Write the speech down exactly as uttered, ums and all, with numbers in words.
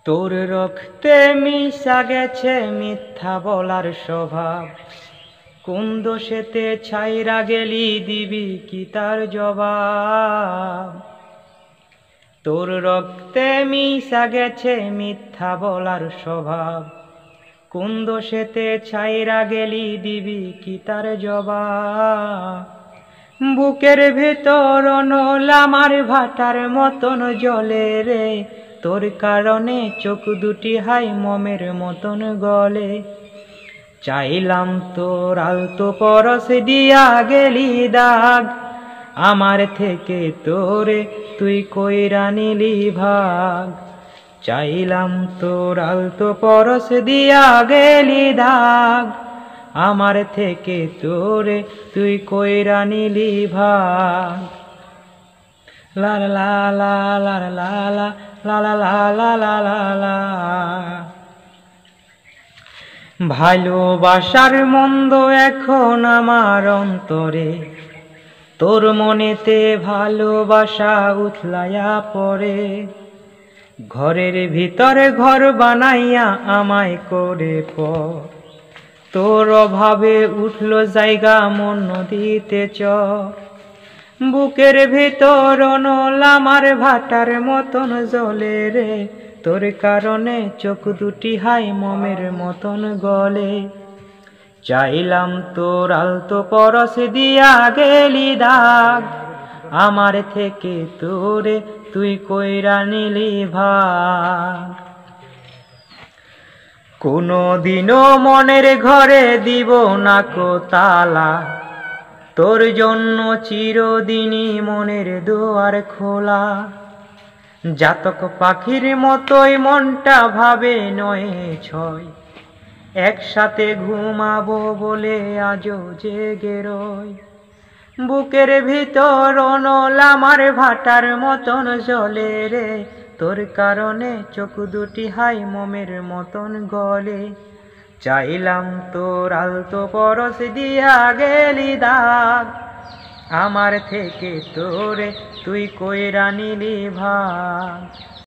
তোর রক্তে মিশা গেছে মিথ্যা বলার স্বভাব। কোন দোষেতে ছাইরা গেলি দিবি কি তার জবাব? তোর রক্তে মিশা গেছে মিথ্যা বলার স্বভাব। কোন দোষেতে ছাইরা গেলি দিবি কি তার জবাব? বুকের ভেতর অনল আমার ভাটার মতন জলে রে, তোর কারণে চোখ দুটি হাই মমের মতন গলে। চাইলাম তোর আলতো পরশ দিয়া গেলি দাগ, আমার থেকে তোরে তুই কইরা নিলি ভাগ। চাইলাম তোর আলতো পরশ দিয়া গেলি দাগ, আমার থেকে তোরে তুই কইরা নিলি ভাগ। লা লা লা লা লা লা লা লা লা লা লা লা লা। ভালোবাসার মন্দ এখন আমার অন্তরে, তোর মনেতে ভালোবাসা উথলাইয়া পড়ে। ঘরের ভিতরে ঘর বানাইয়া আমায় করে পর, তোর অভাবে উঠলো জায়গা মন নদীতে চ। বুকের ভেতর অনল আমার ভাটার মতন জলে রে, তোর কারণে চোখ দুটি হাই মমের মতন গলে। চাইলাম তোর আলতো পরশ দিয়া গেলি দাগ, আমার থেকে তোরে তুই কইরা নিলি ভাগ। কোনো দিনও মনের ঘরে দিব না কো তালা, তোর জন্য চিরদিনই মনের দুয়ার খোলা। জাতক পাখির মতোই মনটা ভাবে নয় ছয়, একসাথে ঘুমাবো বলে আজও জেগে রই। বুকের ভিতর অনল আমার ভাটার মতন জলে রে, তোর কারণে চোখ দুটি হাই মমের মতন গলে। চাইলাম তোর আলতো পরশ দিয়া গেলি দাগ, আমার থেকে তোরে তুই কইরা নিলি ভাগ।